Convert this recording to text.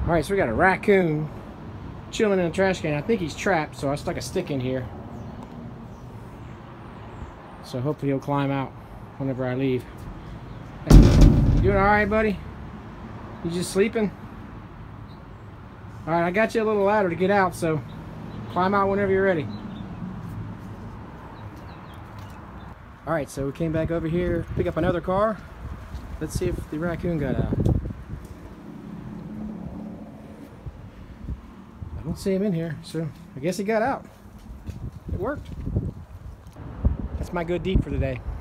Alright, so we got a raccoon chilling in a trash can. I think he's trapped, so I stuck a stick in here. So hopefully he'll climb out whenever I leave. Hey, you doing alright, buddy? You just sleeping? Alright, I got you a little ladder to get out, so climb out whenever you're ready. Alright, so we came back over here to pick up another car. Let's see if the raccoon got out. I don't see him in here, so I guess he got out. It worked. That's my good deed for the day.